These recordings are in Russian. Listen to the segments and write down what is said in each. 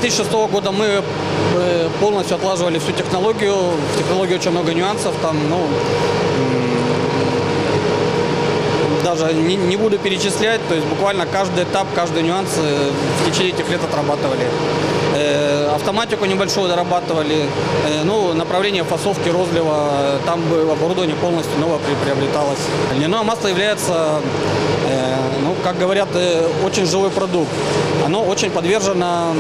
2006 года мы полностью отлаживали всю технологию. В технологии очень много нюансов. Там, даже не буду перечислять, то есть буквально каждый этап, каждый нюанс в течение этих лет отрабатывали. Автоматику небольшую дорабатывали, направление фасовки, розлива, там оборудование полностью новое приобреталось. Льняное масло является, как говорят, очень живой продукт. Оно очень подвержено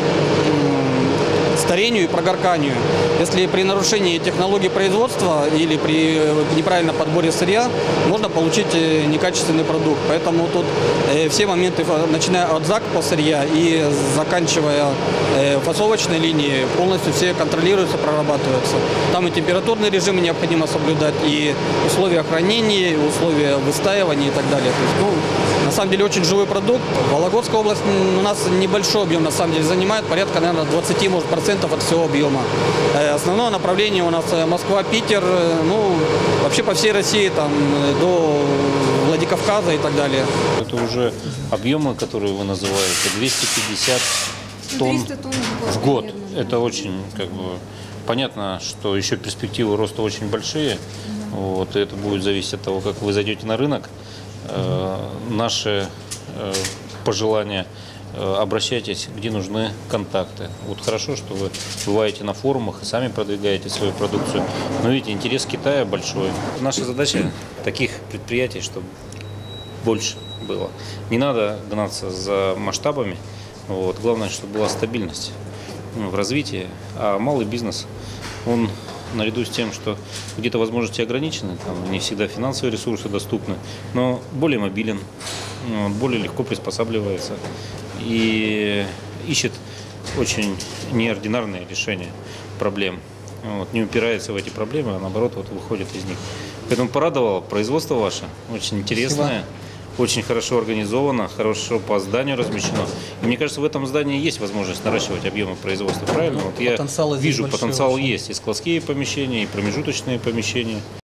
старению и прогорканию. Если при нарушении технологии производства или при неправильном подборе сырья, можно получить некачественный продукт. Поэтому тут все моменты, начиная от закупа сырья и заканчивая фасовочной линией, полностью все контролируются, прорабатываются. Там и температурные режимы необходимо соблюдать, и условия хранения, и условия выстаивания и так далее. То есть, на самом деле очень живой продукт. Вологодская область у нас небольшой объем на самом деле занимает, порядка, наверное, 20, может, процентов от всего объема. Основное направление у нас Москва, Питер, вообще по всей России, там, до Владикавказа и так далее. Это уже объемы, которые вы называете, 250 тонн в год. Это очень, понятно, что еще перспективы роста очень большие. И это будет зависеть от того, как вы зайдете на рынок. Наши пожелания: обращайтесь, где нужны контакты. Хорошо, что вы бываете на форумах и сами продвигаете свою продукцию. Но видите, интерес Китая большой. Наша задача таких предприятий, чтобы больше было. Не надо гнаться за масштабами. Главное, чтобы была стабильность в развитии. А малый бизнес, он, наряду с тем, что где-то возможности ограничены, там не всегда финансовые ресурсы доступны, но более мобилен, более легко приспосабливается и ищет очень неординарные решения проблем. Не упирается в эти проблемы, а наоборот выходит из них. Поэтому порадовало производство ваше, очень интересное. Спасибо. Очень хорошо организовано, хорошо по зданию размещено. И мне кажется, в этом здании есть возможность наращивать объемы производства, правильно? Я вижу, потенциал есть. И складские помещения, и промежуточные помещения.